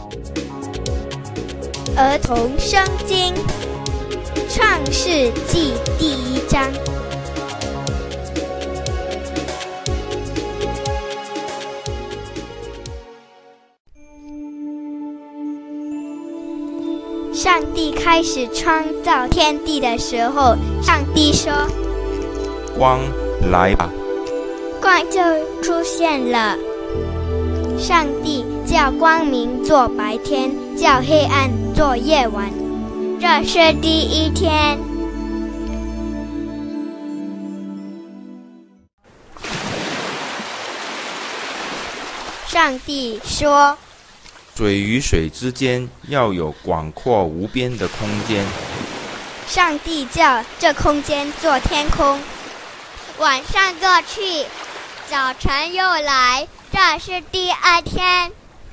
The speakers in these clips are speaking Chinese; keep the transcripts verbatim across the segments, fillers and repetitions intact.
儿童圣经，创世纪第一章。上帝开始创造天地的时候，上帝说：“ 光来吧。” 光就出现了。上帝叫光明做白天，叫黑暗做夜晚。这是第一天。上帝说：“ 水与水之间要有广阔无边的空间。” 上帝叫这空间做天空。晚上过去，早晨又来，这是第二天。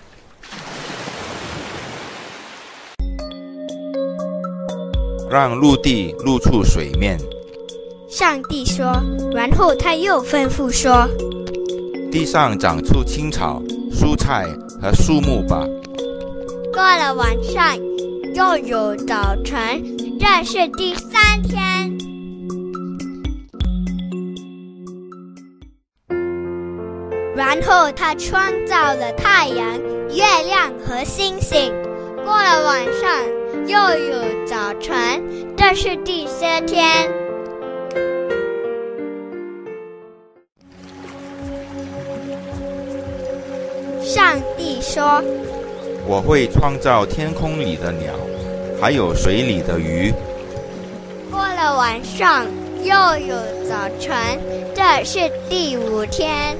让陆地露出水面。 上帝说，然后他又吩咐说：“ 地上长出青草、蔬菜和树木吧。” 过了晚上，又有早晨，这是第三天。然后他创造了太阳、月亮和星星。过了晚上，又有早晨，这是第四天。上帝说：“ 我会创造天空里的鸟，还有水里的鱼。” 过了晚上，又有早晨，这是第五天。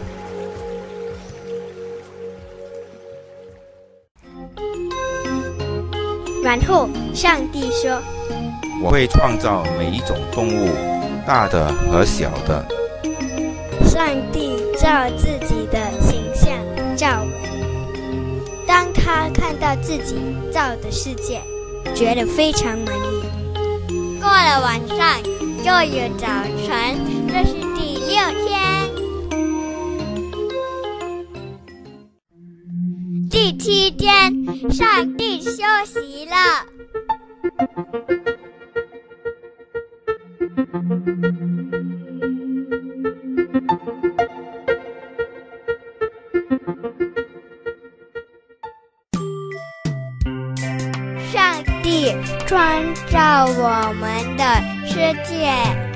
然后上帝说：“ 我会创造每一种动物，大的和小的。” 上帝照自己的形象造人。当他看到自己造的世界，觉得非常满意。过了晚上，又有早晨，这是第六天。第七天，上帝休息了。上帝创造我们的世界。